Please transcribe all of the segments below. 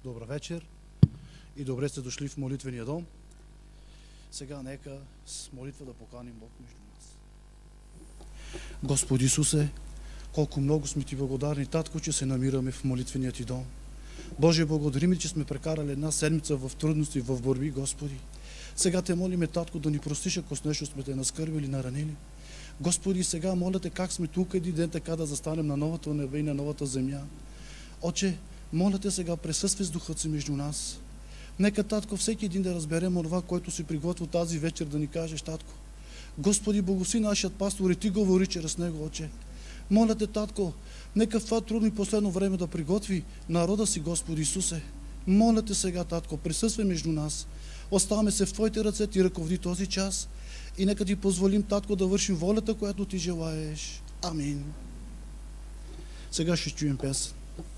Добър вечер и добре сте дошли в молитвения дом. Сега нека с молитва да поканим Бог между нас. Господи Исусе, колко много сме Ти благодарни, Татко, че се намираме в молитвения Ти дом. Боже, благодарим Ти, че сме прекарали една седмица в трудности, в борби, Господи. Сега Те молиме, Татко, да ни простиш, ако с нещо сме Те наскърбили, наранили. Господи, сега моля Те, как сме тук един ден, така да застанем на новото небе и на новата земя. Отче, моля Те сега, присъствай с Духът си между нас. Нека, Татко, всеки един да разберем онова, което си приготвил тази вечер, да ни кажеш, Татко. Господи, благослови нашият пастор и Ти говори чрез него, Отче. Моля Те, Татко, нека в това трудно и последно време да приготви народа си, Господи Исусе. Моля Те сега, Татко, присъствай между нас. Оставаме се в Твоите ръце, Ти ръководи този час и нека Ти позволим, Татко, да вършим волята, която Ти желаеш. Амин. Сега ще чуем песен.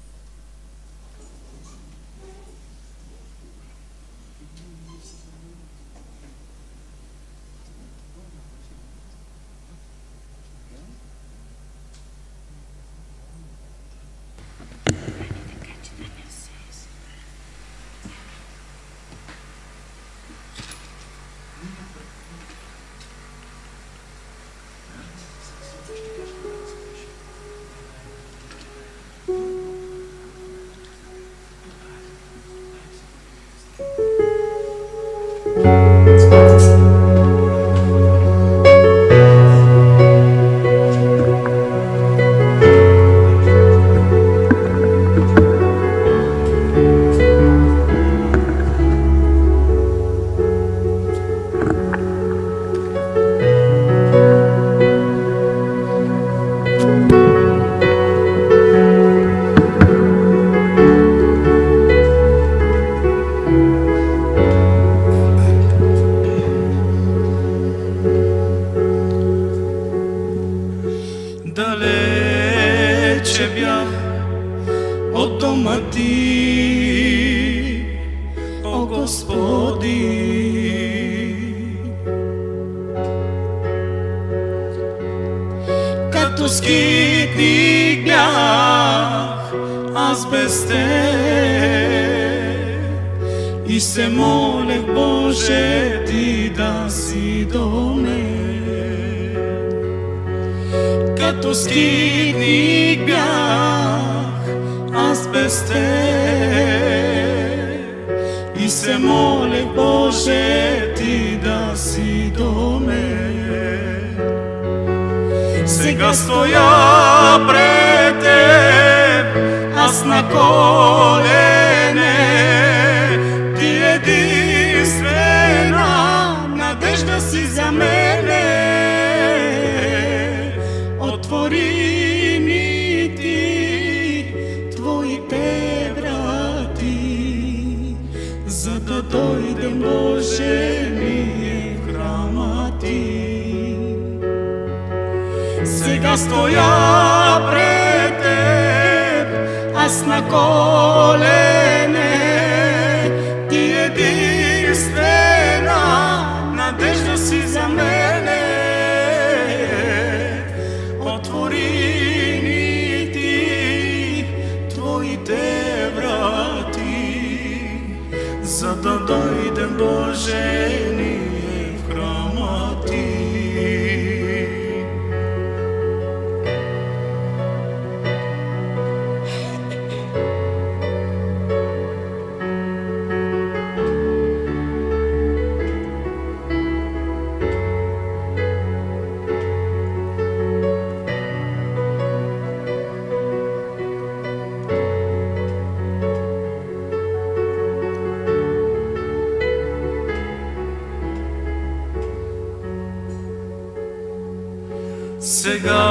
Сега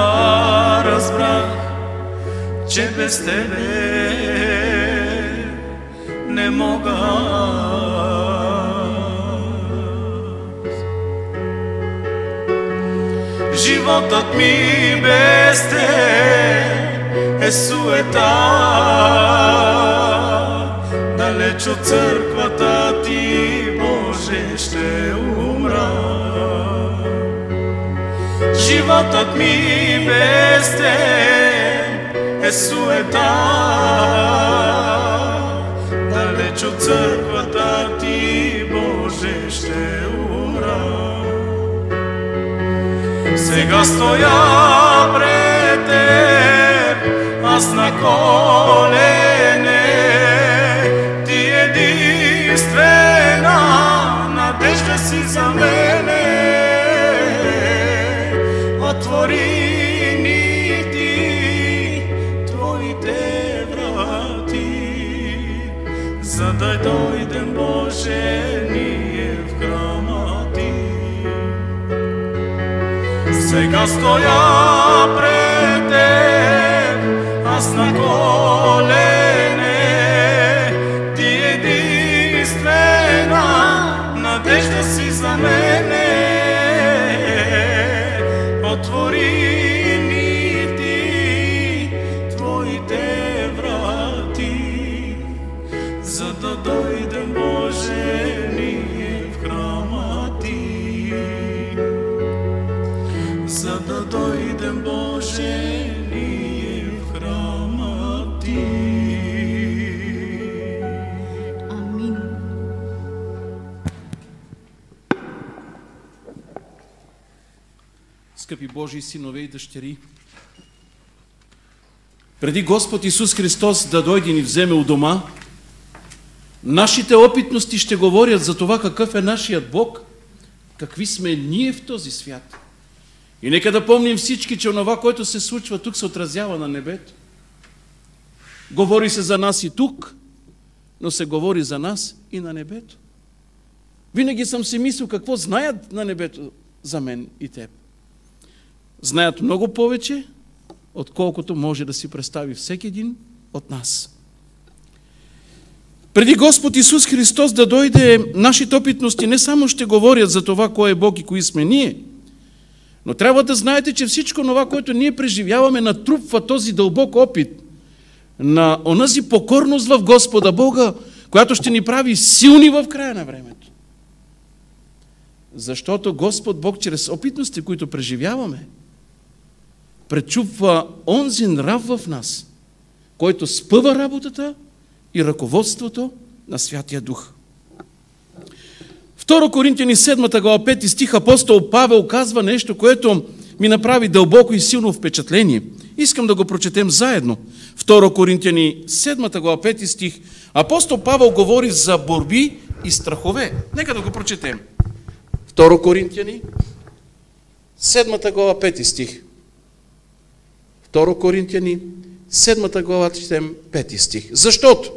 разбрах, че без Тебе не мога. Животът ми без Теб е суета. Далеч от църквата Ти, Боже, ще умра. Животът ми без Теб е суета. далеч от църквата ти, Боже, ще умра. Сега стоя пред теб, аз на колене, ти единствена надежда си за мене. Отвори ни ти твоите врати, за да дойдем, Боже, ние в храма ти. Сега стоя пред теб, аз на колене, ти единствена надежда си за мене. Отвори ни ти твоите врати, за да дойдем, Боже, ние в храма ти. За да дойдем, Боже, ние в храма ти. Амин. Скъпи Божии синове и дъщери, преди Господ Исус Христос да дойде и ни вземе у дома, нашите опитности ще говорят за това какъв е нашият Бог, какви сме ние в този свят. И нека да помним всички, че онова, което се случва тук, се отразява на небето. Говори се за нас и тук, но се говори за нас и на небето. Винаги съм си мислил какво знаят на небето за мен и теб. Знаят много повече, отколкото може да си представи всеки един от нас. Преди Господ Исус Христос да дойде, нашите опитности не само ще говорят за това, кой е Бог и кои сме ние, но трябва да знаете, че всичко това, което ние преживяваме, натрупва този дълбок опит на онази покорност в Господа Бога, която ще ни прави силни в края на времето. Защото Господ Бог чрез опитности, които преживяваме, пречупва онзи нрав в нас, който спъва работата и ръководството на Святия Дух. 2 Коринтияни 7 глава 5 стих апостол Павел казва нещо, което ми направи дълбоко и силно впечатление. Искам да го прочетем заедно. 2 Коринтияни 7 глава 5 стих. Апостол Павел говори за борби и страхове. Нека да го прочетем. 2 Коринтияни 7 глава 5 стих. 2 Коринтияни 7 глава четем 5 стих. Защото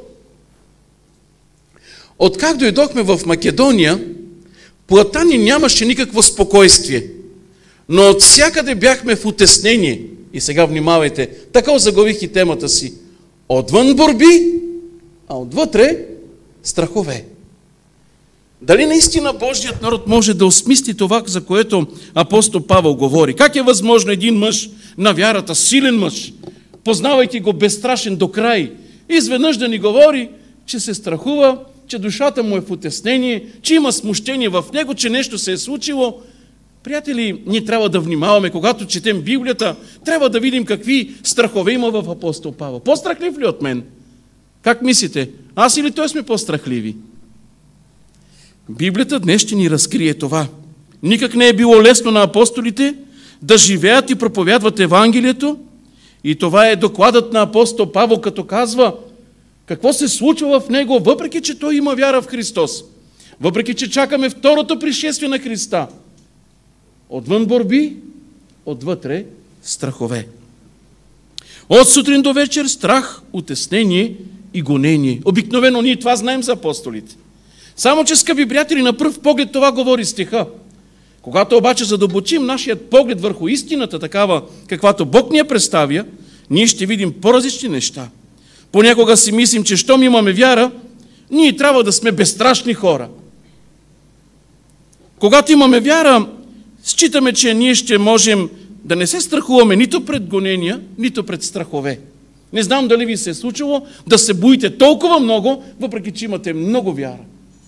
откак дойдохме в Македония, плътта ни нямаше никакво спокойствие, но от всякъде бяхме в утеснение. И сега внимавайте, така заглавих и темата си. Отвън борби, а отвътре страхове. Дали наистина Божият народ може да осмисли това, за което апостол Павел говори? Как е възможно един мъж на вярата, силен мъж, познавайки го безстрашен до край, изведнъж да ни говори, че се страхува, че душата му е в утеснение, че има смущение в него, че нещо се е случило? Приятели, ние трябва да внимаваме, когато четем Библията, трябва да видим какви страхове има в апостол Павел. По-страхлив ли от мен? Как мислите? Аз или той сме по-страхливи? Библията днес ще ни разкрие това. Никак не е било лесно на апостолите да живеят и проповядват Евангелието. И това е докладът на апостол Павел, като казва какво се случва в него, въпреки че той има вяра в Христос. Въпреки че чакаме второто пришествие на Христа. Отвън борби, отвътре страхове. От сутрин до вечер страх, утеснение и гонение. Обикновено ние това знаем за апостолите. Само че, скъпи приятели, на пръв поглед това говори стиха. Когато обаче задълбочим нашият поглед върху истината, такава каквато Бог ни я представя, ние ще видим по-различни неща. Понякога си мислим, че щом имаме вяра, ние трябва да сме безстрашни хора. Когато имаме вяра, считаме, че ние ще можем да не се страхуваме нито пред гонения, нито пред страхове. Не знам дали ви се е случило да се боите толкова много, въпреки че имате много вяра.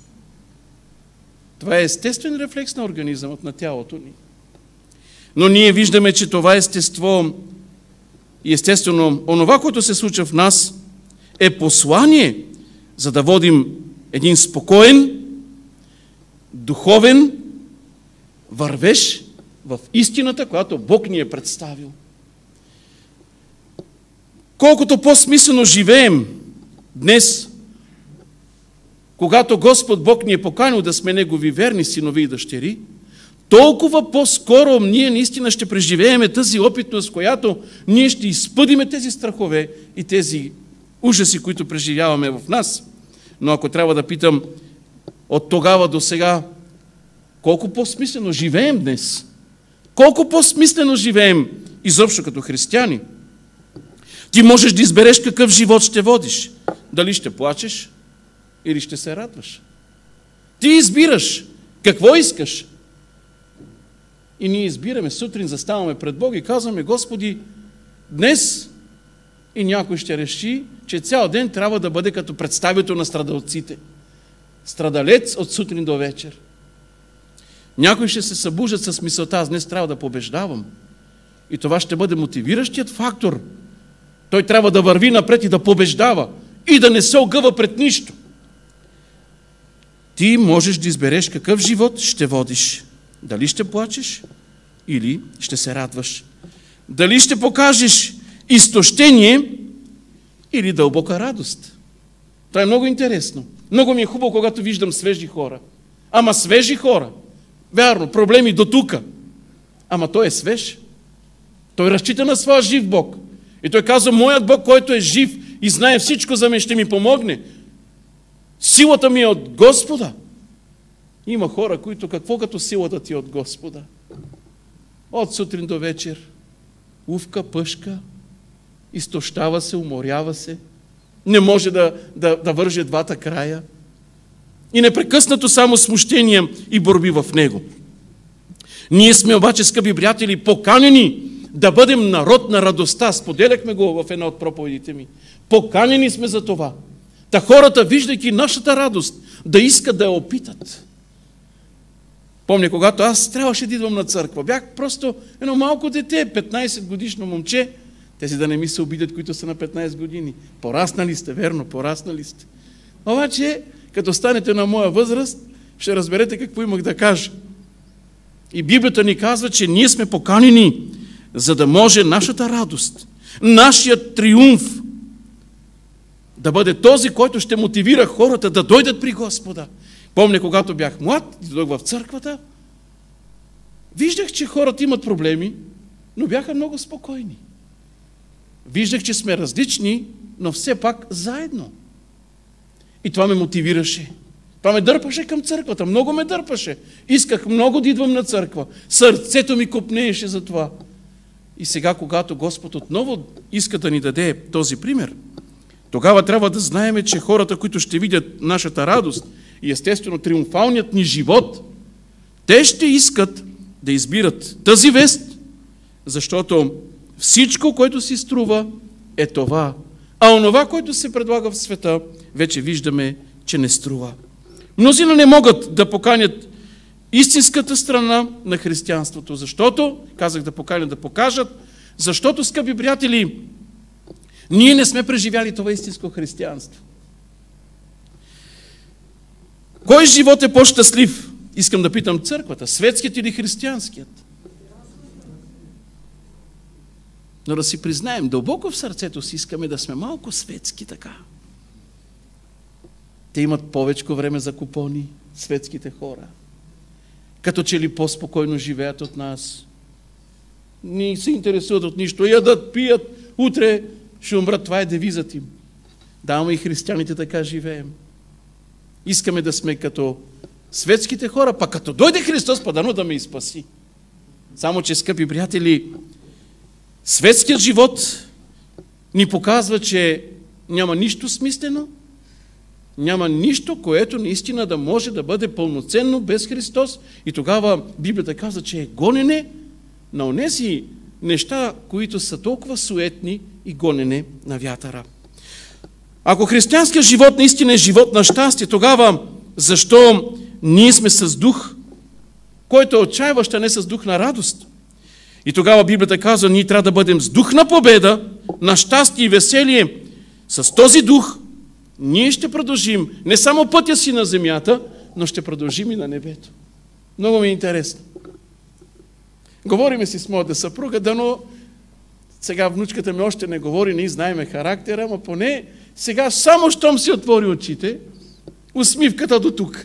Това е естествен рефлекс на организмът, на тялото ни. Но ние виждаме, че това естество и естествено онова, което се случва в нас, е послание, за да водим един спокоен, духовен вървеж в истината, която Бог ни е представил. Колкото по-смислено живеем днес, когато Господ Бог ни е поканил да сме Негови верни синови и дъщери, толкова по-скоро ние наистина ще преживееме тази опитност, която ние ще изпъдиме тези страхове и тези ужаси, които преживяваме в нас. Но ако трябва да питам от тогава до сега, колко по-смислено живеем днес? Колко по-смислено живеем изобщо като християни? Ти можеш да избереш какъв живот ще водиш. Дали ще плачеш или ще се радваш. Ти избираш какво искаш. И ние избираме, сутрин заставаме пред Бога и казваме: Господи, днес, и някой ще реши, че цял ден трябва да бъде като представител на страдалците. Страдалец от сутрин до вечер. Някои ще се събуждат с мисълта: аз днес трябва да побеждавам. И това ще бъде мотивиращият фактор. Той трябва да върви напред и да побеждава. И да не се огъва пред нищо. Ти можеш да избереш какъв живот ще водиш. Дали ще плачеш или ще се радваш. Дали ще покажеш изтощение или дълбока радост. Това е много интересно. Много ми е хубаво, когато виждам свежи хора. Ама свежи хора. Вярно, проблеми до тука. Ама той е свеж. Той разчита на своя жив Бог. И той казва: моят Бог, който е жив и знае всичко за мен, ще ми помогне. Силата ми е от Господа. Има хора, които какво като силата ти е от Господа? От сутрин до вечер. Увка, пъшка, изтощава се, уморява се. Не може да върже двата края. И непрекъснато само смущения и борби в него. Ние сме обаче, скъпи приятели, поканени да бъдем народ на радостта. Споделяхме го в една от проповедите ми. Поканени сме за това. Та хората, виждайки нашата радост, да искат да я опитат. Помня, когато аз трябваше да идвам на църква, бях просто едно малко дете, 15 годишно момче, тези да не ми се обидят, които са на 15 години. Пораснали сте, верно, пораснали сте. Обаче, като станете на моя възраст, ще разберете какво имах да кажа. И Библията ни казва, че ние сме поканени, за да може нашата радост, нашият триумф да бъде този, който ще мотивира хората да дойдат при Господа. Помня, когато бях млад, дойдох в църквата, виждах, че хората имат проблеми, но бяха много спокойни. Виждах, че сме различни, но все пак заедно. И това ме мотивираше. Това ме дърпаше към църквата, много ме дърпаше. Исках много да идвам на църква. Сърцето ми копнееше за това. И сега, когато Господ отново иска да ни даде този пример, тогава трябва да знаем, че хората, които ще видят нашата радост и естествено триумфалният ни живот, те ще искат да избират тази вест, защото всичко, което си струва, е това. А онова, което се предлага в света, вече виждаме, че не струва. Мнозина не могат да поканят истинската страна на християнството, защото, казах да поканят, да покажат, защото, скъпи приятели, ние не сме преживяли това истинско християнство. Кой живот е по-щастлив? Искам да питам църквата, светският или християнският? Но да си признаем, дълбоко в сърцето си искаме да сме малко светски така. Те имат повече време за купони, светските хора. Като че ли по-спокойно живеят от нас. Не се интересуват от нищо. Ядат, пият, утре ще умрат. Това е девизът им. Да, ама и християните така живеем. Искаме да сме като светските хора, пък като дойде Христос, дано да ме изпаси. Само че, скъпи приятели, светският живот ни показва, че няма нищо смислено, няма нищо, което наистина да може да бъде пълноценно без Христос. И тогава Библията казва, че е гонене на онези неща, които са толкова суетни и гонене на вятъра. Ако християнският живот наистина е живот на щастие, тогава защо ние сме с дух, който е отчаиващ, а не с дух на радост? И тогава Библията казва, ние трябва да бъдем с дух на победа, на щастие и веселие. С този дух ние ще продължим не само пътя си на земята, но ще продължим и на небето. Много ми е интересно. Говориме си с моята съпруга, дано сега внучката ми още не говори, ние знаеме характера, ама поне сега само щом си отвори очите, усмивката до тук.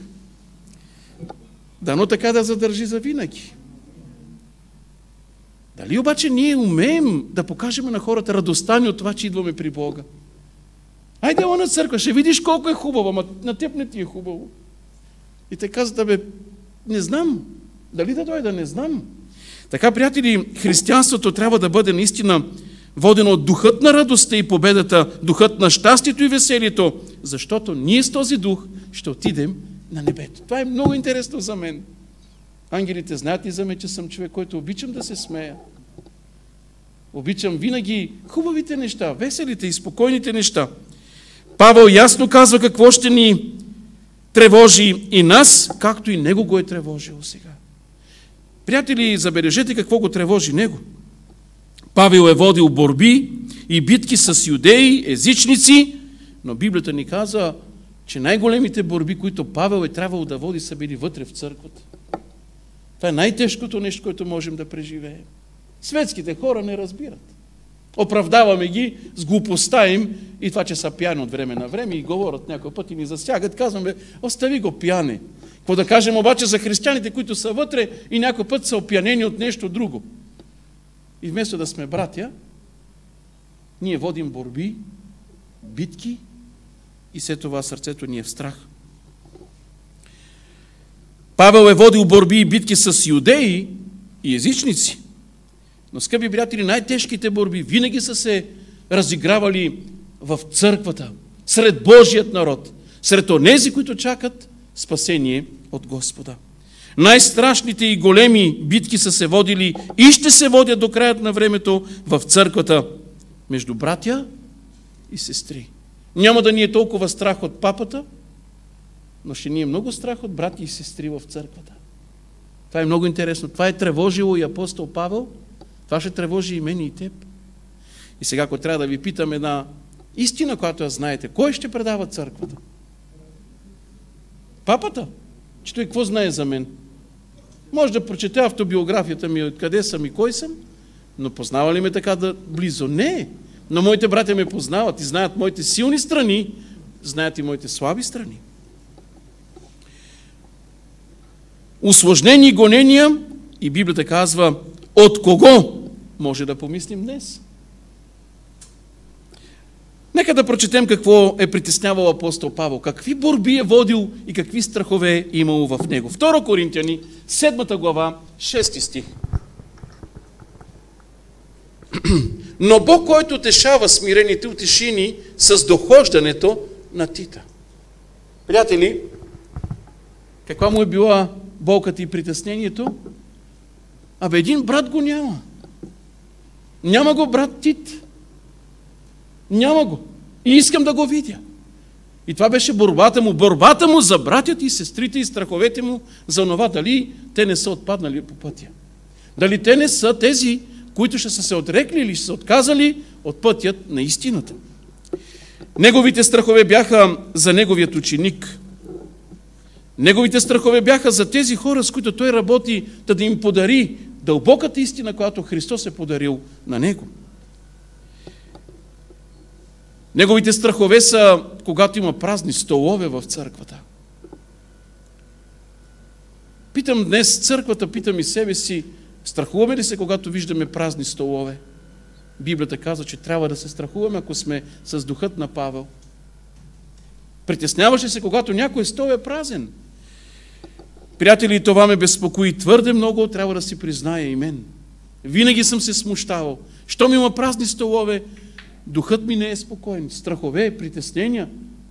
Дано така да задържи за винаги. Дали обаче ние умеем да покажем на хората радостта ни от това, че идваме при Бога? Айде на църква, ще видиш колко е хубаво, ама на теб не ти е хубаво. И те казват, бе, не знам. Дали да дойда, не знам. Така, приятели, християнството трябва да бъде наистина водено от духът на радостта и победата, духът на щастието и веселието, защото ние с този дух ще отидем на небето. Това е много интересно за мен. Ангелите знаят ли за мен, че съм човек, който обичам да се смея? Обичам винаги хубавите неща, веселите и спокойните неща. Павел ясно казва какво ще ни тревожи и нас, както и него го е тревожило сега. Приятели, забележете какво го тревожи него. Павел е водил борби и битки с юдеи, езичници, но Библията ни казва, че най-големите борби, които Павел е трябвало да води, са били вътре в църквата. Това е най-тежкото нещо, което можем да преживеем. Светските хора не разбират. Оправдаваме ги с глупостта им и това, че са пияни от време на време и говорят някой път и ни засягат. Казваме, остави го пияне. Какво да кажем обаче за християните, които са вътре и някой път са опиянени от нещо друго. И вместо да сме братя, ние водим борби, битки и след това сърцето ни е в страх. Павел е водил борби и битки с юдеи и езичници. Но, скъпи приятели, най-тежките борби винаги са се разигравали в църквата, сред Божият народ, сред онези, които чакат спасение от Господа. Най-страшните и големи битки са се водили и ще се водят до краят на времето в църквата между братя и сестри. Няма да ни е толкова страх от папата, но ще ни е много страх от брати и сестри в църквата. Това е много интересно. Това е тревожило и апостол Павел. Това ще тревожи и мен и теб. И сега, ако трябва да ви питам една истина, която я знаете, кой ще предава църквата? Папата? Че той какво знае за мен? Може да прочете автобиографията ми, откъде съм и кой съм, но познава ли ме така да близо? Не. Но моите братя ме познават и знаят моите силни страни, знаят и моите слаби страни. Усложнени гонения, и Библията казва, от кого може да помислим днес? Нека да прочетем какво е притеснявал апостол Павел, какви борби е водил и какви страхове е имало в него. 2 Коринтияни, 7 глава, 6 стих. Но Бог, който утешава смирените, утеши ни с дохождането на Тита. Приятели, каква му е била болката и притеснението? Абе, един брат го няма. Няма го брат Тит. Няма го. И искам да го видя. И това беше борбата му. Борбата му за братята и сестрите и страховете му за това, дали те не са отпаднали по пътя. Дали те не са тези, които ще са се отрекли или ще са отказали от пътят на истината. Неговите страхове бяха за неговият ученик. Неговите страхове бяха за тези хора, с които той работи, да им подари дълбоката истина, която Христос е подарил на него. Неговите страхове са, когато има празни столове в църквата. Питам днес църквата, питам и себе си, страхуваме ли се, когато виждаме празни столове? Библията казва, че трябва да се страхуваме, ако сме с духът на Павел. Притесняваш ли се, когато някой стол е празен? Приятели, това ме безпокои твърде много, трябва да си призная и мен. Винаги съм се смущавал. Щом има празни столове, духът ми не е спокоен. Страхове, притеснения.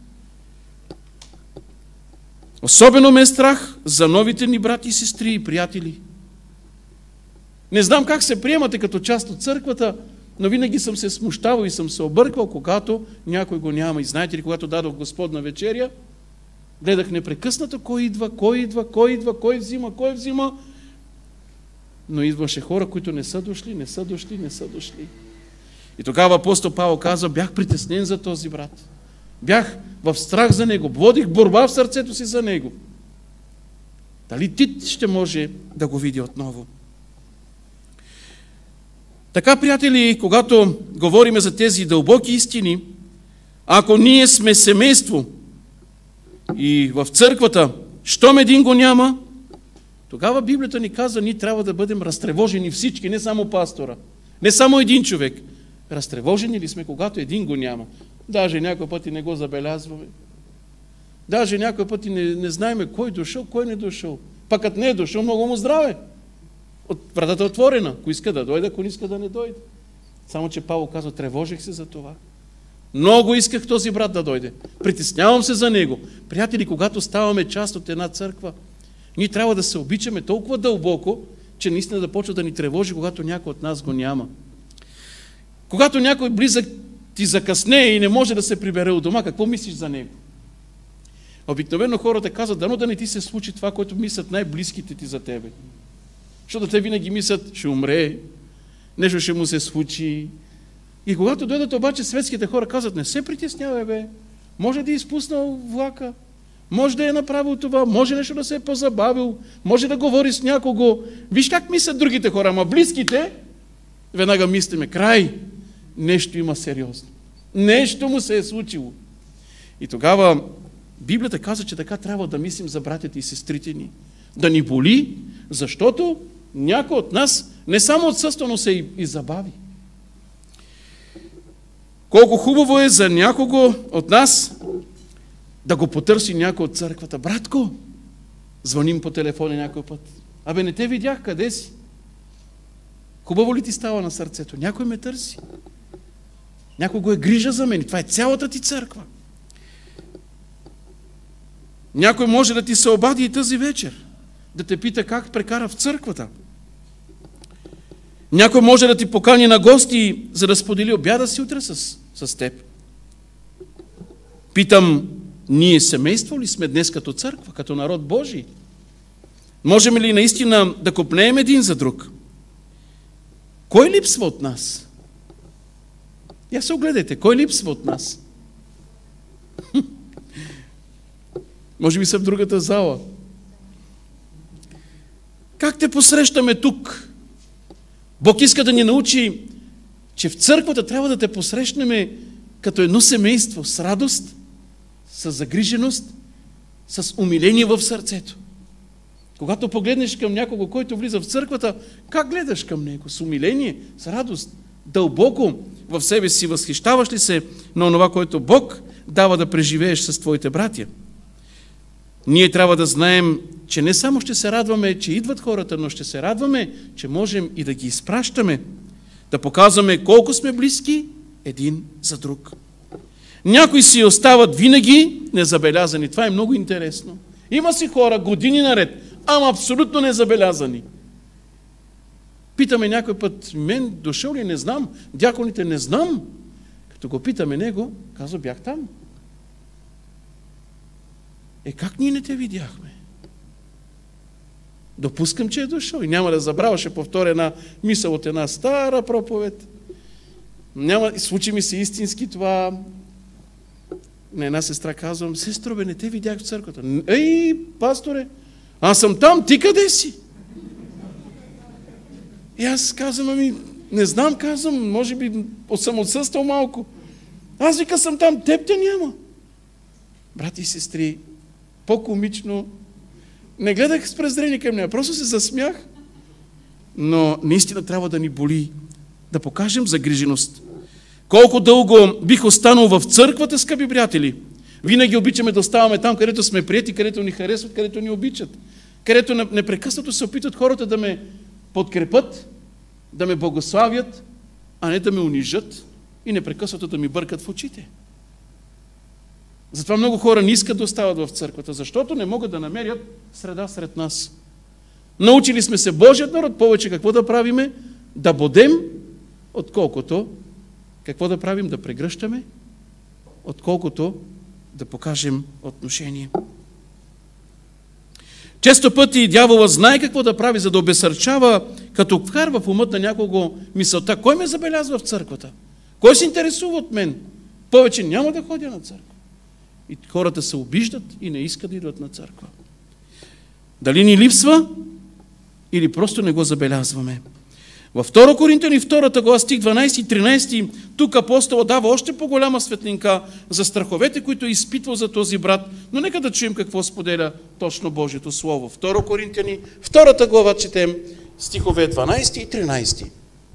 Особено ме е страх за новите ни брати и сестри и приятели. Не знам как се приемате като част от църквата, но винаги съм се смущавал и съм се обърквал, когато някой го няма. И знаете ли, когато дадох Господна вечеря, гледах непрекъснато кой идва, кой взима. Но идваше хора, които не са дошли. И тогава апостол Павел казва, бях притеснен за този брат. Бях в страх за него, водих борба в сърцето си за него. Дали Тит ще може да го види отново? Така, приятели, когато говорим за тези дълбоки истини, ако ние сме семейство и в църквата, щом един го няма, тогава Библията ни казва, ние трябва да бъдем разтревожени всички, не само пастора, не само един човек. Разтревожени ли сме, когато един го няма? Даже някой път и не го забелязваме. Даже някой път и не знаем кой дошъл, кой не дошъл. Пък като не е дошъл, много му здраве. Вратата е отворена. Ако иска да дойде, ако не иска да не дойде. Само че Павел казва, тревожих се за това. Много исках този брат да дойде. Притеснявам се за него. Приятели, когато ставаме част от една църква, ние трябва да се обичаме толкова дълбоко, че наистина да почва да ни тревожи, когато някой от нас го няма. Когато някой близък ти закъснее и не може да се прибере от дома, какво мислиш за него? Обикновено хората казват, дано да не ти се случи това, което мислят най-близките ти за тебе. Защото те винаги мислят, ще умре, нещо ще му се случи. И когато дойдат обаче светските хора, казват, не се притеснявай, бе, може да е изпуснал влака, може да е направил това, може нещо да се е позабавил, може да говори с някого. Виж как мислят другите хора, ама близките, веднага мислиме, край, нещо има сериозно. Нещо му се е случило. И тогава Библията казва, че така трябва да мислим за братята и сестрите ни. Да ни боли, защото някой от нас не само отсъства, но се и забави. Колко хубаво е за някого от нас да го потърси някой от църквата. Братко, звъним по телефона някой път. Абе, не те видях, къде си? Хубаво ли ти става на сърцето? Някой ме търси. Някой го е грижа за мен. Това е цялата ти църква. Някой може да ти се обади и тази вечер, да те пита как прекара в църквата. Някой може да ти покани на гости, за да сподели обяда си утре с теб. Питам, ние семейство ли сме днес като църква, като народ Божий? Можем ли наистина да копнеем един за друг? Кой липсва от нас? Я се огледайте, кой липсва от нас? Може би са в другата зала. Как те посрещаме тук? Бог иска да ни научи, че в църквата трябва да те посрещнем като едно семейство, с радост, с загриженост, с умиление в сърцето. Когато погледнеш към някого, който влиза в църквата, как гледаш към него? С умиление, с радост, дълбоко в себе си възхищаваш ли се на това, което Бог дава да преживееш с твоите братя? Ние трябва да знаем, че не само ще се радваме, че идват хората, но ще се радваме, че можем и да ги изпращаме, да показваме колко сме близки един за друг. Някои си остават винаги незабелязани. Това е много интересно. Има си хора години наред, ама абсолютно незабелязани. Питаме някой път, мен дошъл ли, не знам, дяконите не знам. Като го питаме него, казва, бях там. Как ние не те видяхме? Допускам, че е дошъл и няма да забравя, ще повторя една мисъл от една стара проповед. Случи ми се истински това. На една сестра казвам, сестро, бе, не те видях в църквата. Ей, пасторе, аз съм там, ти къде си? И аз казвам, не знам, казвам, може би съм отсъствал малко. Аз вика съм там, теб те няма. Брати и сестри, по-комично, не гледах с презрение към нея, просто се засмях. Но наистина трябва да ни боли, да покажем загриженост. Колко дълго бих останал в църквата, скъпи приятели? Винаги обичаме да оставаме там, където сме приети, където ни харесват, където ни обичат. Където непрекъснато се опитват хората да ме подкрепят, да ме благославят, а не да ме унижат и непрекъснато да ми бъркат в очите. Затова много хора не искат да остават в църквата, защото не могат да намерят среда сред нас. Научили сме се Божият народ повече какво да правиме, да бодем, отколкото какво да правим, да прегръщаме, отколкото да покажем отношение. Често пъти дявола знае какво да прави, за да обесърчава, като вкарва в умът на някого мисълта, кой ме забелязва в църквата? Кой се интересува от мен? Повече няма да ходя на църква. И хората се обиждат и не искат да идват на църква. Дали ни липсва или просто не го забелязваме? Във 2 Коринтияни 2 глава, стих 12 и 13, тук апостола дава още по-голяма светлинка за страховете, които е изпитвал за този брат, но нека да чуем какво споделя точно Божието Слово. 2 Коринтияни 2 глава четем стихове 12 и 13.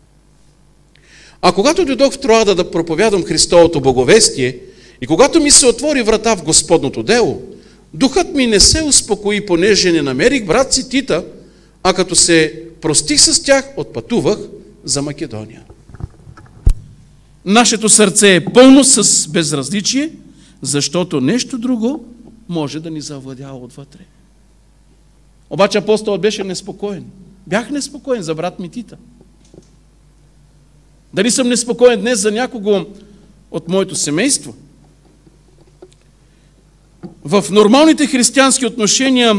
А когато дойдох в Троада да проповядам Христовото благовестие и когато ми се отвори врата в Господното дело, духът ми не се успокои, понеже не намерих брат си Тита, а като се простих с тях, отпътувах за Македония. Нашето сърце е пълно с безразличие, защото нещо друго може да ни завладява отвътре. Обаче апостолът беше неспокоен. Бях неспокоен за брат ми Тита. Дали съм неспокоен днес за някого от моето семейство? В нормалните християнски отношения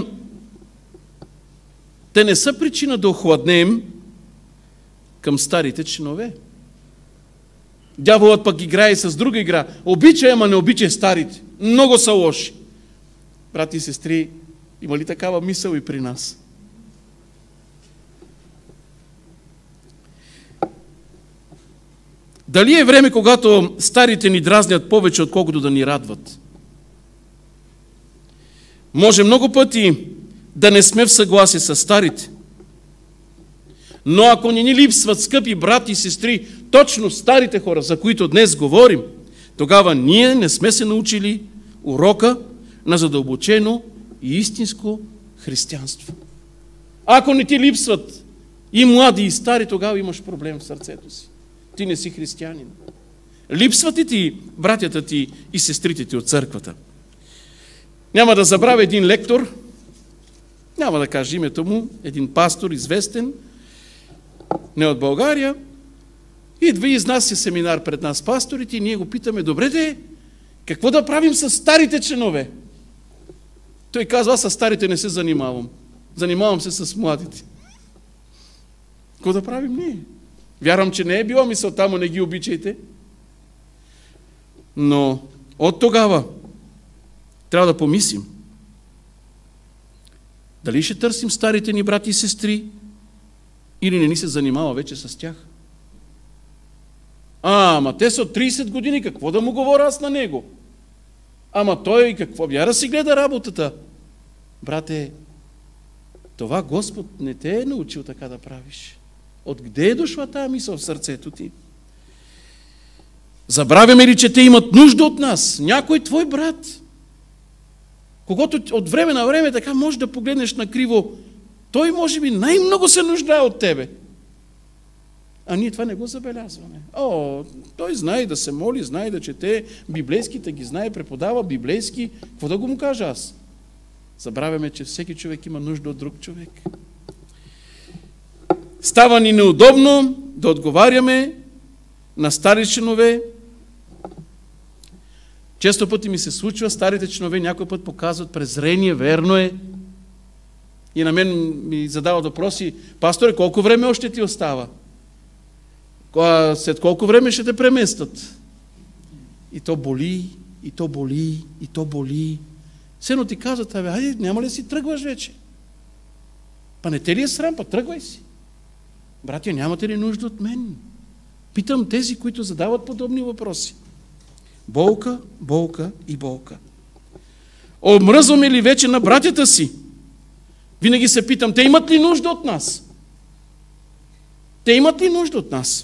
те не са причина да охладнеем към старите членове. Дяволът пък играе с друга игра. Обичай, ама не обичай старите. Много са лоши. Брати и сестри, има ли такава мисъл и при нас? Дали е време, когато старите ни дразнят повече, отколкото да ни радват? Може много пъти да не сме в съгласие с старите. Но ако не ни липсват, скъпи брати и сестри, точно старите хора, за които днес говорим, тогава ние не сме се научили урока на задълбочено и истинско християнство. Ако не ти липсват и млади, и стари, тогава имаш проблем в сърцето си. Ти не си християнин. Липсват и ти братята ти и сестрите ти от църквата. Няма да забравя един лектор, няма да кажа името му, един пастор, известен, не от България, идва и изнася семинар пред нас пасторите и ние го питаме, добре де, какво да правим с старите членове? Той казва, аз с старите не се занимавам. Занимавам се с младите. Какво да правим ние? Вярвам, че не е било мисълта, но не ги обичайте. Но от тогава трябва да помислим. Дали ще търсим старите ни брати и сестри, или не ни се занимава вече с тях? Ама те са от 30 години, какво да му говоря аз на него? Ама той какво? Вяра си гледа работата. Брате, това Господ не те е научил така да правиш. Откъде е дошла тая мисъл в сърцето ти? Забравяме ли, че те имат нужда от нас? Някой твой брат, когато от време на време така може да погледнеш накриво, той може би най-много се нуждае от тебе. А ние това не го забелязваме. Той знае да се моли, знае да чете, библейските ги знае, преподава библейски. Какво да го му кажа аз? Забравяме, че всеки човек има нужда от друг човек. Става ни неудобно да отговаряме на стари членове. Често пъти ми се случва, старите членове някой път показват презрение, верно е. И на мен ми задават въпроси, пасторе, колко време още ти остава? След колко време ще те преместят? И то боли, и то боли, и то боли. Сено ти казват, айде, няма ли си тръгваш вече? Па не те ли е срам, па тръгвай си. Братя, нямате ли нужда от мен? Питам тези, които задават подобни въпроси. Болка, болка и болка. Омръзваме ли вече на братята си? Винаги се питам, те имат ли нужда от нас? Те имат ли нужда от нас?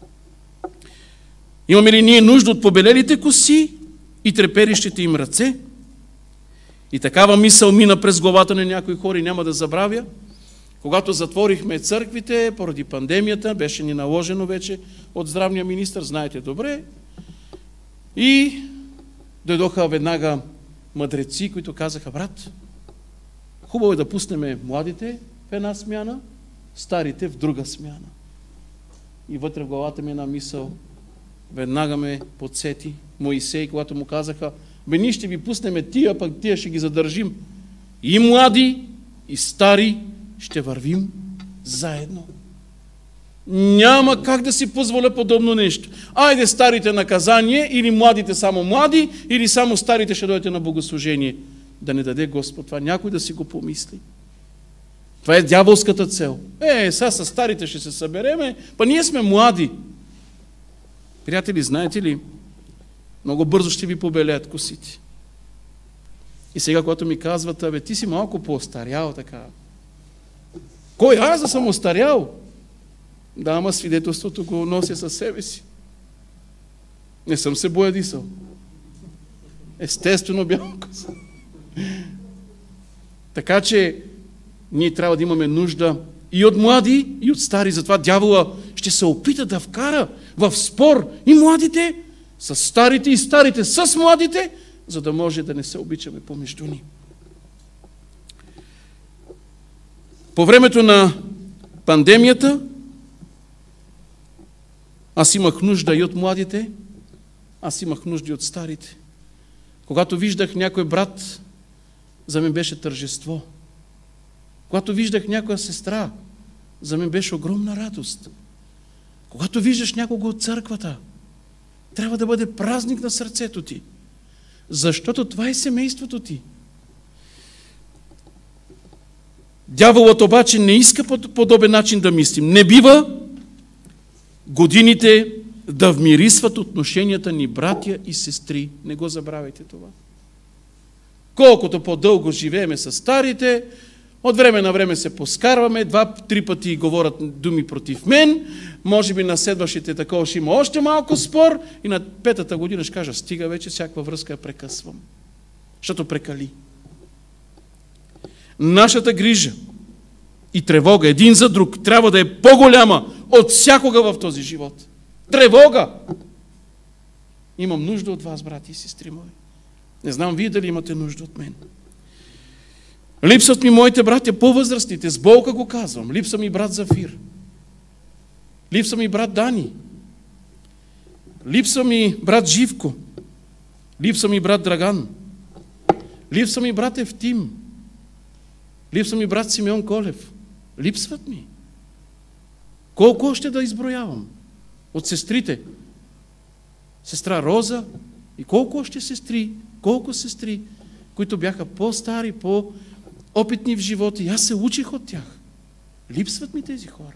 Имаме ли ние нужда от побелелите коси и треперещите им ръце? И такава мисъл мина през главата на някои хора и няма да забравя. Когато затворихме църквите поради пандемията, беше ни наложено вече от здравния министър, знаете добре, и дойдоха веднага мъдреци, които казаха, брат, хубаво е да пуснем младите в една смяна, старите в друга смяна. И вътре в главата ми една мисъл, веднага ме подсети Моисей, когато му казаха, ние ще ви пуснем тия, пък тия ще ги задържим. И млади, и стари ще вървим заедно. Няма как да си позволя подобно нещо. Айде старите наказание, или младите само млади, или само старите ще дойдете на богослужение. Да не даде Господ това, някой да си го помисли. Това е дяволската цел. Сега с старите ще се събереме, па ние сме млади. Приятели, знаете ли, много бързо ще ви побелеят косите. И сега, когато ми казват, ти си малко по-остарял, така. Кой аз да съм остарял? Да, ама свидетелството го нося със себе си. Не съм се боядисал. Естествено бял коса. Така че ние трябва да имаме нужда и от млади, и от стари. Затова дявола ще се опита да вкара в спор и младите с старите, и старите с младите, за да може да не се обичаме помежду ни. По времето на пандемията аз имах нужда и от младите, аз имах нужда и от старите. Когато виждах някой брат, за мен беше тържество. Когато виждах някоя сестра, за мен беше огромна радост. Когато виждаш някого от църквата, трябва да бъде празник на сърцето ти. Защото това е семейството ти. Дяволът обаче не иска по подобен начин да мислим. Не бива годините да вмирисват отношенията ни братя и сестри. Не го забравяйте това. Колкото по-дълго живееме с старите, от време на време се поскарваме, 2-3 пъти говорят думи против мен, може би на следващите такова ще има още малко спор и на 5-та година ще кажа, стига вече, всякаква връзка я прекъсвам. Защото прекали. Нашата грижа и тревога един за друг трябва да е по-голяма от всякога в този живот. Тревога! Имам нужда от вас, брати и сестри мои. Не знам вие дали имате нужда от мен. Липсват ми моите братя по-възрастните, с болка го казвам. Липсва ми брат Зафир. Липсва ми брат Дани. Липсва ми брат Живко. Липсва ми брат Драган. Липсва ми брат Евтим. Липсва ми брат Симеон Колев. Липсват ми. Колко още да изброявам? От сестрите. Сестра Роза и колко още сестри, които бяха по-стари, по-опитни в живота. И аз се учих от тях. Липсват ми тези хора.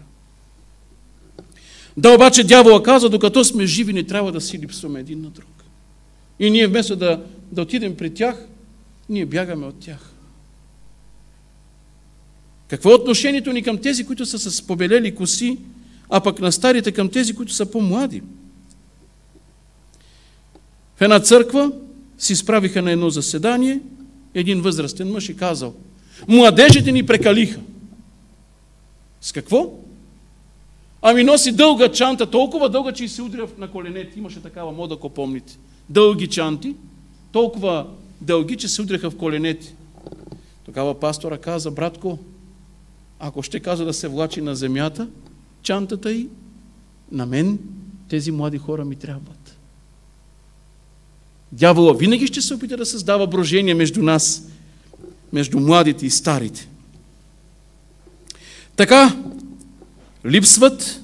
Да, обаче дявола казва, докато сме живи, не трябва да си липсваме един на друг. И ние вместо да отидем при тях, ние бягаме от тях. Какво е отношението ни към тези, които са с побелели коси, а пък на старите към тези, които са по-млади? В една църква си справиха на едно заседание, един възрастен мъж и казал, младежите ни прекалиха. С какво? Ами носи дълга чанта, толкова дълга, че и се удря на коленете. Имаше такава мода, ако помните. Дълги чанти, толкова дълги, че се удряха в коленете. Тогава пастора каза, братко, ако ще каза да се влачи на земята, чантата й, на мен тези млади хора ми трябват. Дявола винаги ще се опита да създава брожение между нас, между младите и старите. Така, липсват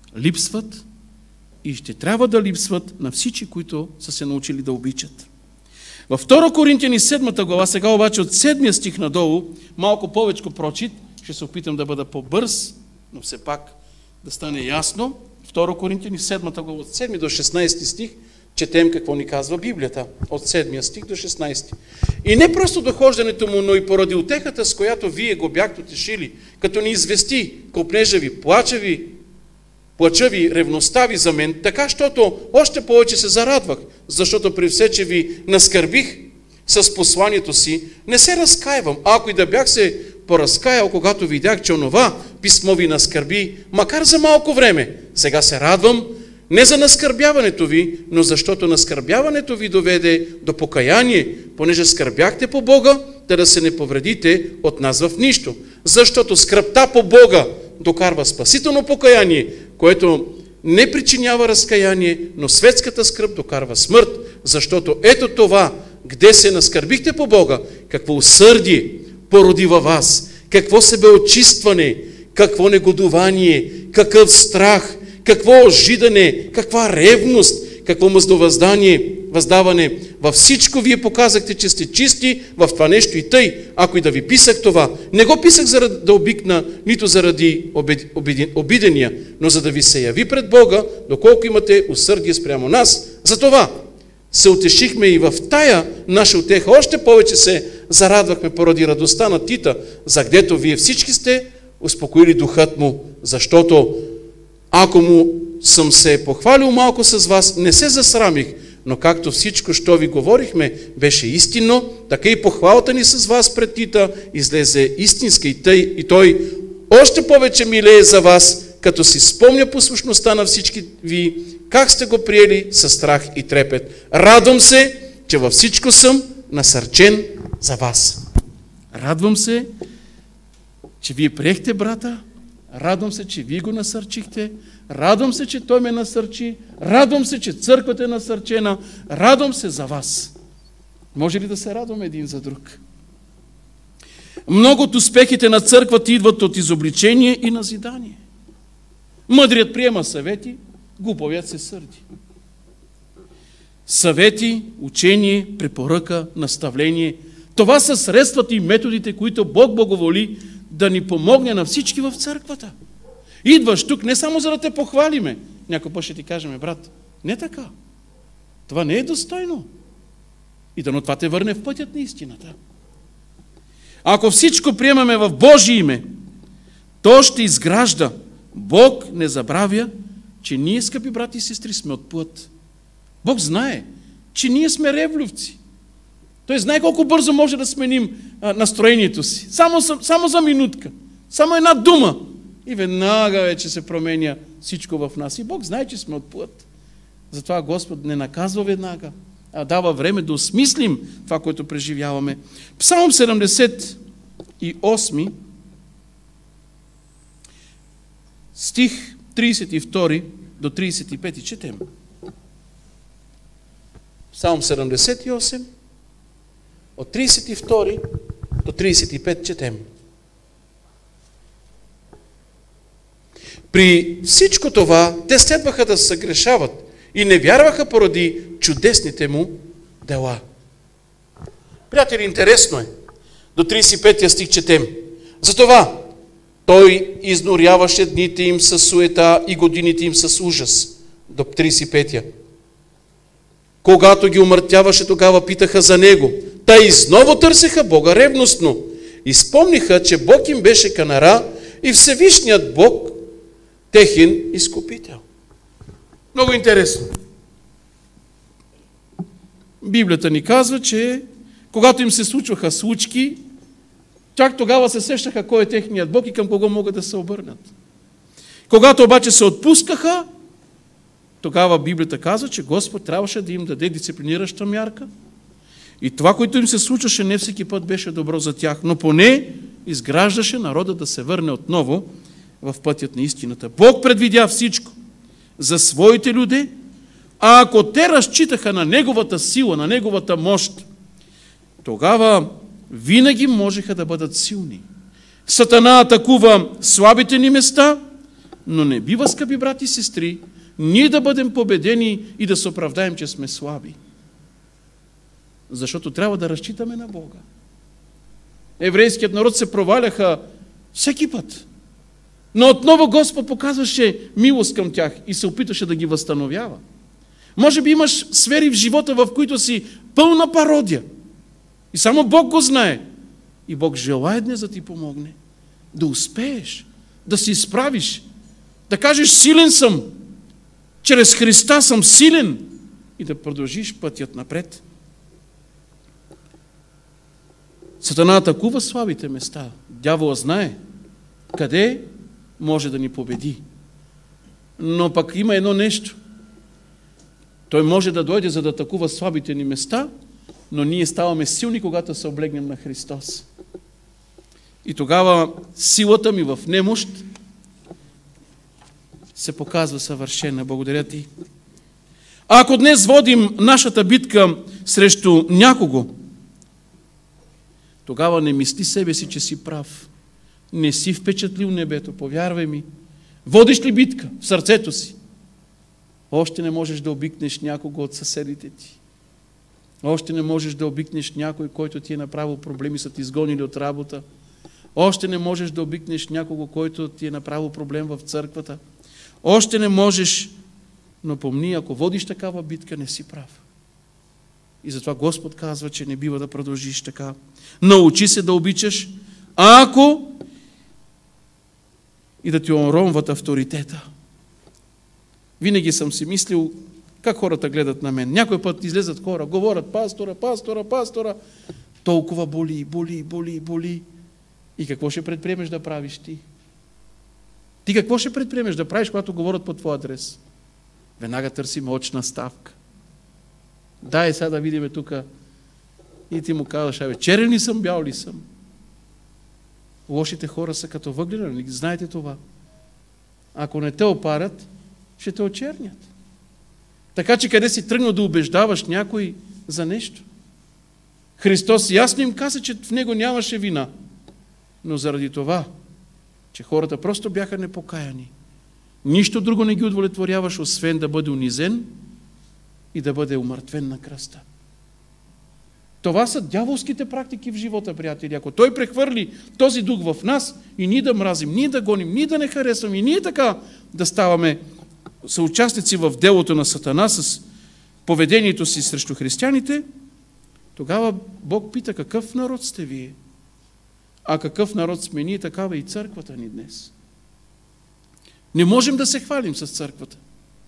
и ще трябва да липсват на всички, които са се научили да обичат. Във 2 Коринтияни 7 глава, сега обаче от 7 стих надолу, малко повече прочит, ще се опитам да бъда по-бърз, но все пак да стане ясно. 2 Коринтияни 7 глава, от 7 до 16 стих, четем какво ни казва Библията. От 7 стих до 16. И не просто дохождането му, но и поради утехата, с която вие го бяхте утешили, като ни извести копнежа ви, плача ви, ревността ви за мен, така, щото още повече се зарадвах, защото при все, че ви наскърбих с посланието си, не се разкаивам. Ако и да бях се поразкаял, когато видях, че онова писмо ви наскърби, макар за малко време, сега се радвам, не за наскърбяването ви, но защото наскърбяването ви доведе до покаяние, понеже скърбяхте по Бога, да се не повредите от нас в нищо. Защото скръбта по Бога докарва спасително покаяние, което не причинява разкаяние, но светската скръб докарва смърт, защото ето това, где се наскърбихте по Бога, какво усърдие породи във вас, какво себеочистване, какво негодование, какъв страх, какво ожидане, каква ревност, какво въздаване. Във всичко вие показахте, че сте чисти в това нещо и тъй. Ако и да ви писах това, не го писах заради да обикна, нито заради обидения, но за да ви се яви пред Бога, доколко имате усърдие спрямо нас. Затова се утешихме и в тая наша утеха. Още повече се зарадвахме поради радостта на Тита, за гдето вие всички сте успокоили духът му, защото ако му съм се похвалил малко с вас, не се засрамих, но както всичко, що ви говорихме, беше истинно, така и похвалата ни с вас пред Тита излезе истинска и той още повече милее за вас, като си спомня послушността на всички ви, как сте го приели със страх и трепет. Радвам се, че във всичко съм насърчен за вас. Радвам се, че вие приехте брата, радвам се, че вие го насърчихте, радвам се, че той ме насърчи, радвам се, че църквата е насърчена, радвам се за вас. Може ли да се радваме един за друг? Много от успехите на църквата идват от изобличение и назидание. Мъдрият приема съвети, глуповият се сърди. Съвети, учение, препоръка, наставление – това са средствата и методите, които Бог благоволи да ни помогне на всички в църквата. Идваш тук не само за да те похвалиме. Някой път ще ти кажем, брат, не така. Това не е достойно. И дано това те върне в пътят на истината. Ако всичко приемаме в Божие име, то ще изгражда. Бог не забравя, че ние, скъпи брати и сестри, сме от плът. Бог знае, че ние сме ревлювци. Той знае колко бързо може да сменим настроението си. Само за минутка. Само една дума. И веднага вече се променя всичко в нас. И Бог знае, че сме от плът. Затова Господ не наказва веднага, а дава време да осмислим това, което преживяваме. Псалм 78, стих 32 до 35 четем. Псалм 78, от 32 до 35 четем. При всичко това, те следваха да се грешават и не вярваха поради чудесните му дела. Приятели, интересно е. До 35 стих четем. Затова той изнуряваше дните им с суета и годините им с ужас. До 35. Когато ги умъртяваше, тогава питаха за него. Та изново търсеха Бога ревностно. И спомниха, че Бог им беше канара и Всевишният Бог техен изкупител. Много интересно. Библията ни казва, че когато им се случваха случки, чак тогава се сещаха кой е техният Бог и към кого могат да се обърнат. Когато обаче се отпускаха, тогава Библията казва, че Господ трябваше да им даде дисциплинираща мярка. И това, което им се случваше, не всеки път беше добро за тях, но поне изграждаше народа да се върне отново в пътят на истината. Бог предвидя всичко за своите люди, а ако те разчитаха на Неговата сила, на Неговата мощ, тогава винаги можеха да бъдат силни. Сатана атакува слабите ни места, но не бива, скъпи брати и сестри, ние да бъдем победени и да се оправдаем, че сме слаби. Защото трябва да разчитаме на Бога. Еврейският народ се проваляха всеки път. Но отново Господ показваше милост към тях и се опиташе да ги възстановява. Може би имаш сфери в живота, в които си пълна пародия. И само Бог го знае. И Бог желае днес да ти помогне. Да успееш, да се изправиш, да кажеш силен съм. Чрез Христа съм силен. И да продължиш пътят напред. Сатана атакува слабите места. Дявола знае къде може да ни победи. Но пък има едно нещо. Той може да дойде, за да атакува слабите ни места, но ние ставаме силни, когато се облегнем на Христос. И тогава силата ми в немощ се показва съвършена. Благодаря ти. А ако днес водим нашата битка срещу някого, тогава не мисли себе си, че си прав. не си впечатлил небето, повярвай ми. Водиш ли битка в сърцето си? Още не можеш да обикнеш някого от съседите ти. Още не можеш да обикнеш някой, който ти е направил проблеми, са ти изгонили от работа. Още не можеш да обикнеш някого, който ти е направил проблем в църквата. Още не можеш, но помни, ако водиш такава битка, не си прав. И затова Господ казва, че не бива да продължиш така. Научи се да обичаш, ако и да ти уронват авторитета. Винаги съм си мислил как хората гледат на мен. Някой път излезат хора, говорят пастора, толкова боли. И какво ще предприемеш да правиш ти? Ти какво ще предприемеш да правиш, когато говорят по твой адрес? Веднага търсим очна ставка. Дай сега да видим тук. И ти му казваш, черен ли съм, бял ли съм? Лошите хора са като въглена, знаете това. Ако не те опарят, ще те очернят. Така че къде си тръгнал да убеждаваш някой за нещо? Христос ясно им каза, че в него нямаше вина. Но заради това, че хората просто бяха непокаяни, нищо друго не ги удовлетворяваш, освен да бъде унизен и да бъде умъртвен на кръста. Това са дяволските практики в живота, приятели. Ако той прехвърли този дух в нас и ние да мразим, ние да гоним, ние да не харесваме и ние така да ставаме съучастници в делото на Сатана с поведението си срещу християните, тогава Бог пита, какъв народ сте вие? А какъв народ сме ние, такава и църквата ни днес. Не можем да се хвалим с църквата.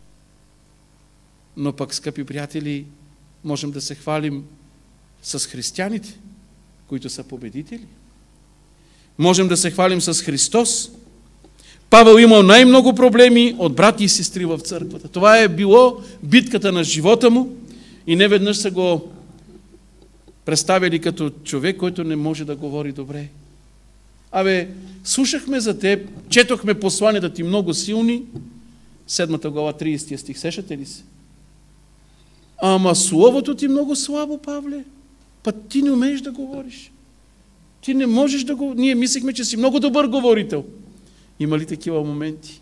Но пък, скъпи приятели, можем да се хвалим с християните, които са победители. Можем да се хвалим с Христос. Павел имал най-много проблеми от брати и сестри в църквата. Това е било битката на живота му и не веднъж са го представили като човек, който не може да говори добре. Слушахме за теб, четохме посланията ти много силни, 7 глава, 30 стих, сещате ли се? Ама словото ти много слабо, Павле. Ти не умееш да говориш. Ти не можеш да го... Ние мислихме, че си много добър говорител. Има ли такива моменти?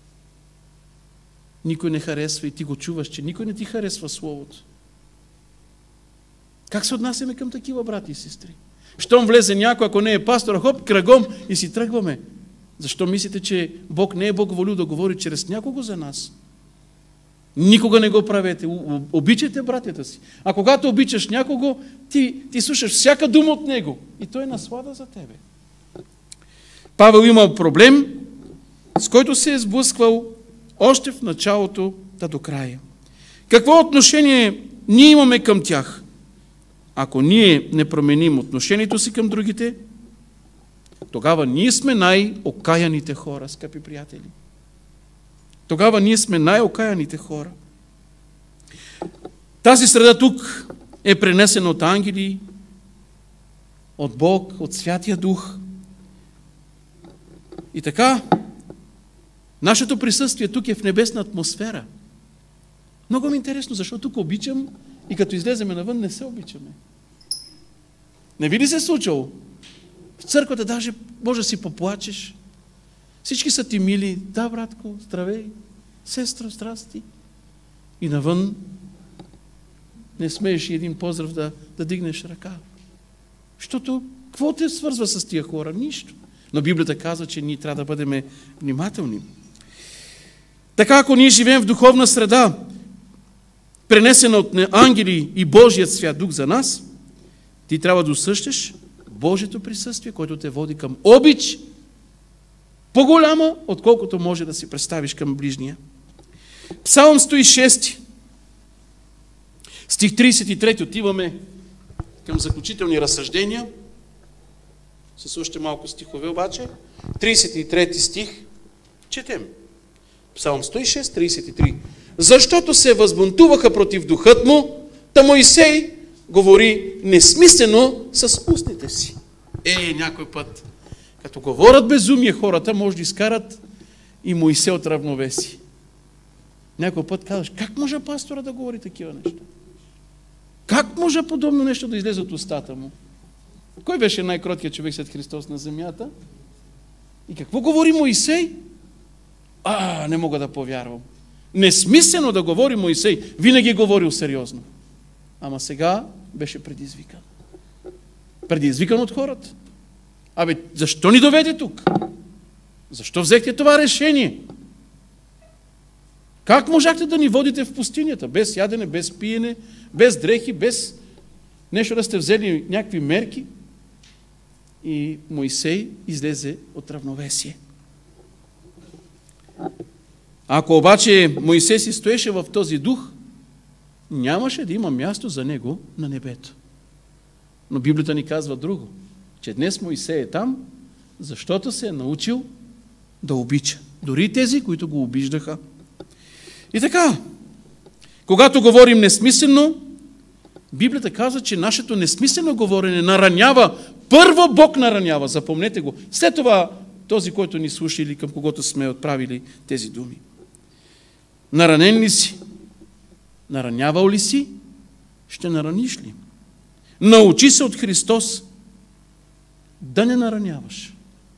Никой не харесва и ти го чуваш, че никой не ти харесва словото. Как се отнасяме към такива брати и сестри? Щом влезе някой, ако не е пастор, хоп, кръгом и си тръгваме. Защо мислите, че Бог не е благоволил да говори чрез някого за нас? Никога не го правете. Обичайте братята си. А когато обичаш някого, ти слушаш всяка дума от него. И той е наслада за тебе. Павел имал проблем, с който се е сблъсквал още в началото до края. Какво отношение ние имаме към тях? Ако ние не променим отношението си към другите, тогава ние сме най-окаяните хора, скъпи приятели. Тогава ние сме най-окаяните хора. Тази среда тук е пренесена от ангели, от Бог, от Святия Дух. И така, нашето присъствие тук е в небесна атмосфера. Много ми е интересно, защо тук обичам и като излеземе навън не се обичаме. Не ви ли се случило? В църквата даже може да си поплачеш. Всички са ти мили. Да, братко, здравей. Сестро, здрасти. И навън не смееш и един поздрав да дигнеш ръка. Защото, какво те свързва с тия хора? Нищо. Но Библията казва, че ние трябва да бъдем внимателни. Така, ако ние живеем в духовна среда, пренесена от ангели и Божият свят дух за нас, ти трябва да усещаш Божието присъствие, което те води към обич, по-голяма, отколкото може да си представиш към ближния. Псалм 106, стих 33, отиваме към заключителни разсъждения. С още малко стихове обаче. 33 стих, четем. Псалм 106, 33. Защото се възбунтуваха против духът му, та Моисей говори несмислено с устните си. Някой път, като говорят безумие хората, може да изкарат и Моисей от равновесие. Някой път казваш, как може пастора да говори такива неща? Как може подобно нещо да излезе от устата му? Кой беше най-кроткият човек след Христос на земята? И какво говори Моисей? Не мога да повярвам. Несмислено да говори Моисей. Винаги е говорил сериозно. Ама сега беше предизвикан. Предизвикан от хората. Защо ни доведе тук? Защо взехте това решение? Как можахте да ни водите в пустинята? Без ядене, без пиене, без дрехи, без нещо да сте взели някакви мерки? И Моисей излезе от равновесие. Ако обаче Моисей си стоеше в този дух, нямаше да има място за него на небето. Но Библията ни казва друго, че днес Моисей е там, защото се е научил да обича. Дори тези, които го обиждаха. И така, когато говорим несмислено, Библията казва, че нашето несмислено говорене наранява. Първо Бог наранява, запомнете го. След това този, който ни слуша или към когото сме отправили тези думи. Наранен ли си? Наранявал ли си? Ще нараниш ли? Научи се от Христос да не нараняваш.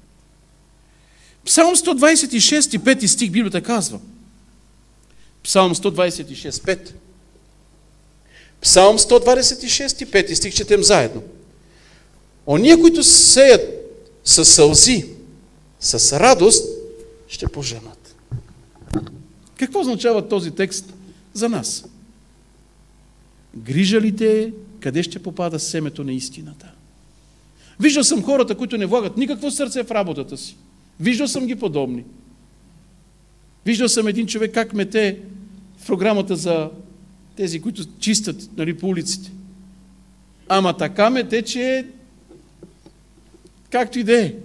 Псалм 126, 5 стих Библията казва. Псалм 126, 5. Псалм 126, 5 стих четем заедно. Ония, които сеят със сълзи, с радост, ще поженат. Какво означава този текст за нас? Грижа ли те къде ще попада семето на истината? Виждал съм хората, които не влагат никакво сърце в работата си. Виждал съм ги подобни. Виждал съм един човек как мете в програмата за тези, които чистят, нали, по улиците. Ама така мете, че както и да е.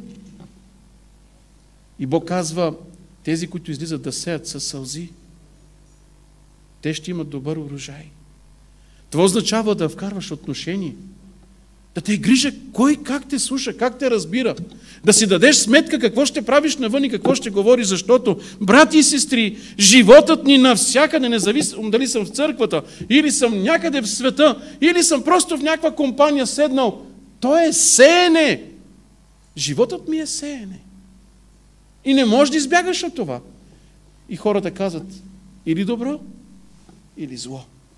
И Бог казва, тези, които излизат да сеят със сълзи, те ще имат добър урожай. Това означава да вкарваш отношение. Да те грижа кой как те слуша, как те разбира. Да си дадеш сметка какво ще правиш навън и какво ще говориш, защото, брати и сестри, животът ни навсякъде, независимо дали съм в църквата, или съм някъде в света, или съм просто в някаква компания седнал, то е сеене. Животът ми е сеене. И не можеш да избягаш от това. И хората казват, или добро, или зло.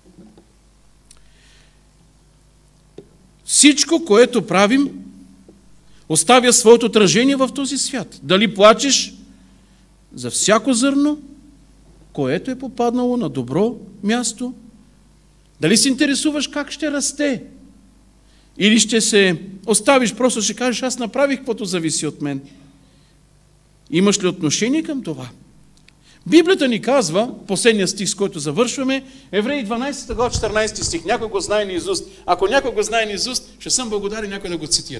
Всичко, което правим, оставя своето отражение в този свят. Дали плачеш за всяко зърно, което е попаднало на добро място, дали се интересуваш как ще расте, или ще се оставиш, просто ще кажеш, аз направих каквото зависи от мен. Имаш ли отношение към това? Библията ни казва, последния стих, с който завършваме, Евреи 12 глава 14 стих. Някой го знае наизуст. Ако някой го знае наизуст, ще съм благодарен някой да го цитира.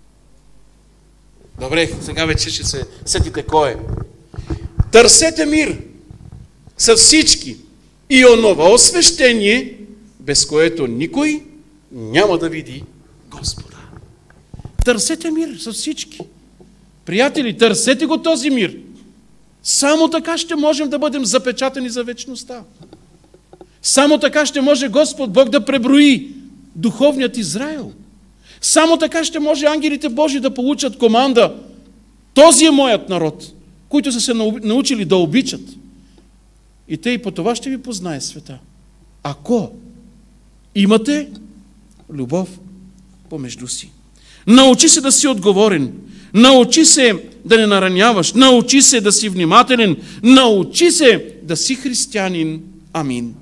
Добре, сега вече ще се сетите кой е. Търсете мир с всички и онова освещение, без което никой няма да види Господа. Търсете мир с всички. Приятели, търсете го този мир. Само така ще можем да бъдем запечатани за вечността. Само така ще може Господ Бог да преброи духовният Израил. Само така ще може ангелите Божии да получат команда. Този е моят народ, които са се научили да обичат. И те и по това ще ви познае света. Ако имате любов помежду си. Научи се да си отговорен. Научи се да не нараняваш. Научи се да си внимателен. Научи се да си християнин. Амин.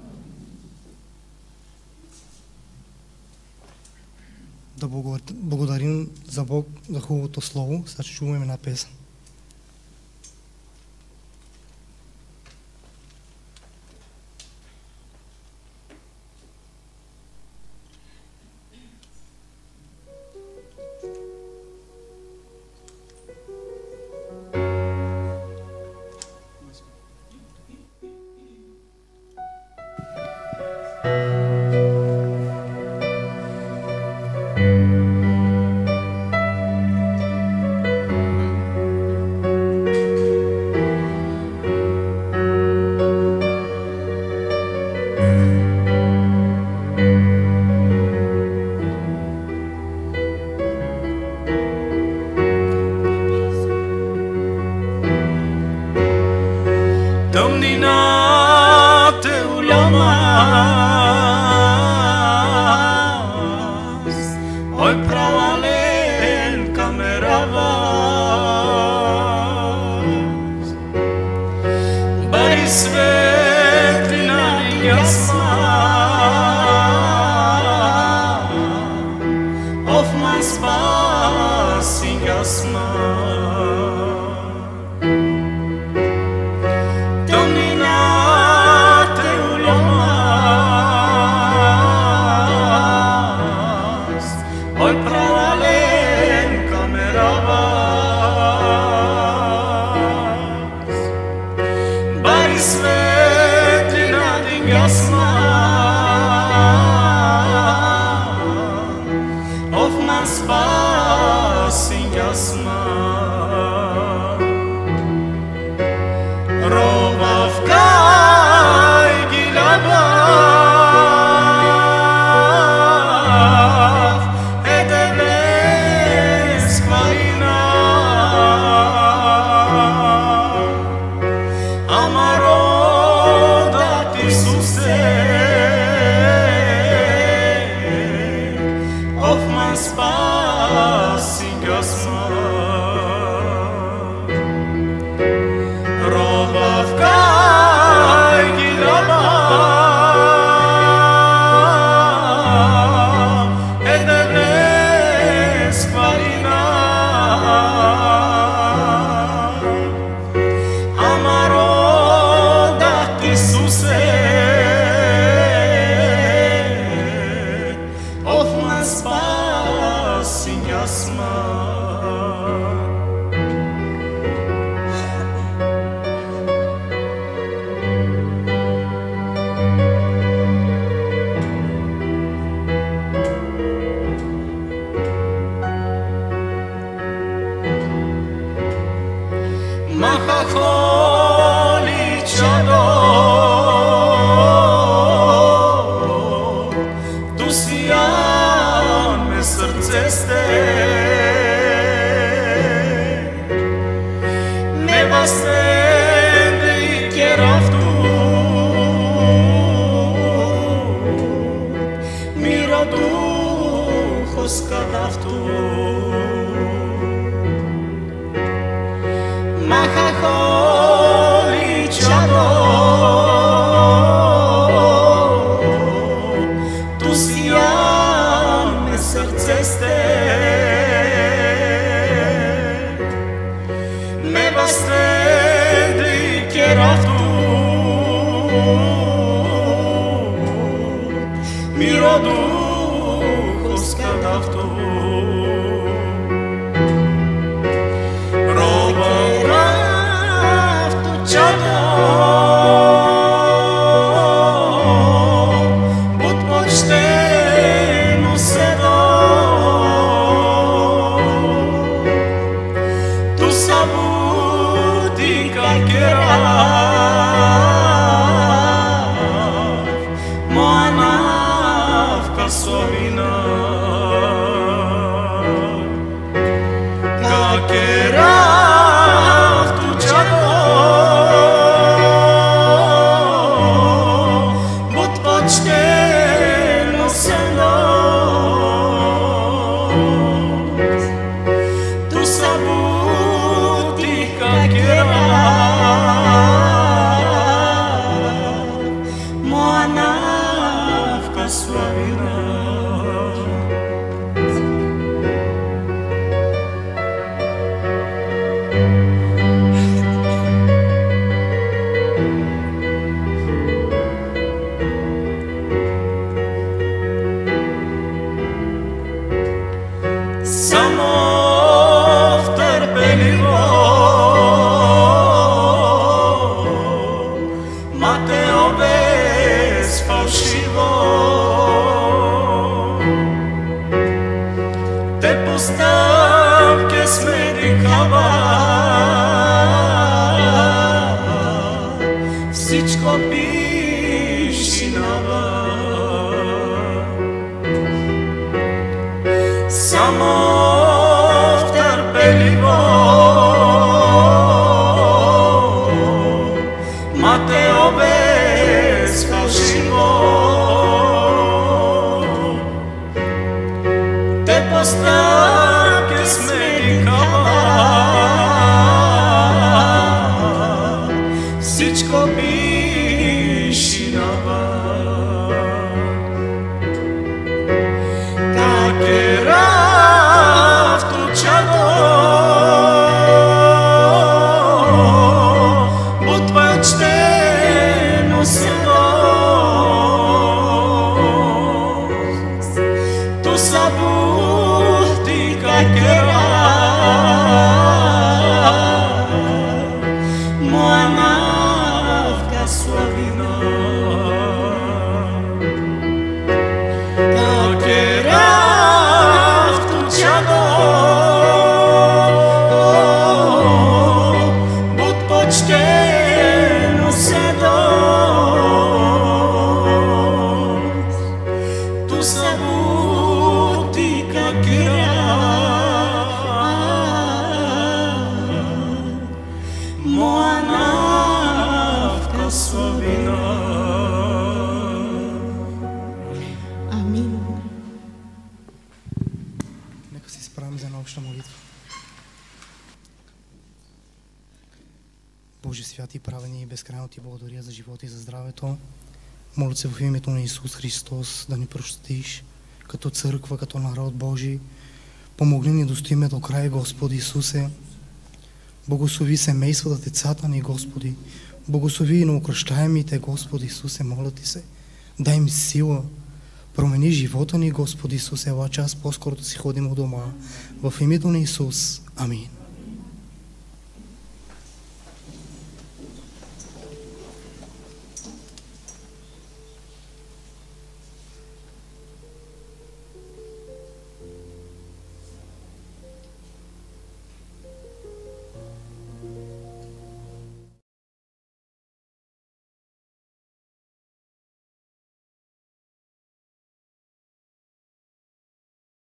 Да благодарим за Бог, за хубавото слово. Сега ще чуваме една песен. ой правален камерава, бари светлина ясна, of my spasi jasna. Dominate ullomas, oi pravalen kameravas, bari svetlina din jasna, of my spasi jasna. Rovavkai gilabav, edebles kvarina, amarodat Isuse, of my spasi jasna. Rovavkai gilabav, edebles kvarina, amarodat Isuse, of my spasi jasna. Machacholi chado, tu siam me srce ste, me vastende I kjeraftu, miro duhos kadaftu. Machacholi chado, tu siam me srce ste, me vastende I kjeraftu, miro duhos kadaftu. Всичко пишинава, само в търпеливо, Матео без фалшиво, те Остав ке смедикава, всичко пиши нава. Такера втучано, будь почтено село. Tu sabuti kakera, moanavka suavina. Kakera vtučano, bud počteno sedo. Tu sabuti kakera, moanavka suavina. Амин. Нека се изправим за една обща молитва. Боже святи, праведни и безкрайно ти благодаря за живота и за здравето. Моля се в името на Исус Христос да ни простиш като църква, като народ Божий. Помогни ни да стоиме до края, Господи Исусе. Благослови семействата, децата ни, Господи. Благослови и на укрощаемите, Господи Исусе, моля ти се. Дай им сила. Промени живота ни, Господи Исусе. Ела час по-скоро да си ходим у дома. В името на Исус. Амин.